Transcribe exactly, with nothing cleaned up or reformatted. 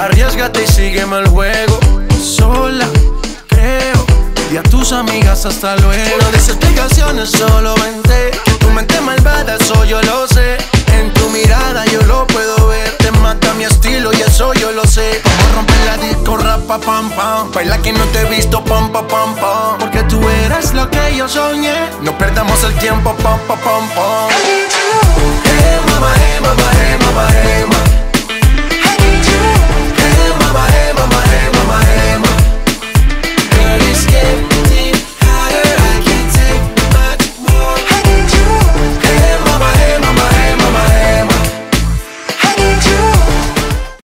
Arriésgate y sígueme el juego. Sola, creo. Y a tus amigas hasta luego. No des explicaciones, solo vente. Que tu mente malvada, eso yo lo sé. En tu mirada yo lo puedo ver. Te mata mi estilo y eso yo lo sé. Vamos a romper la disco, rapa, pam, pam. Baila que no te he visto, pam, pam, pam, pam. Porque tú eres lo que yo soñé. No perdamos el tiempo, pam, pam, pam, pam. Hey, mama, hey, mama, hey, mama, hey.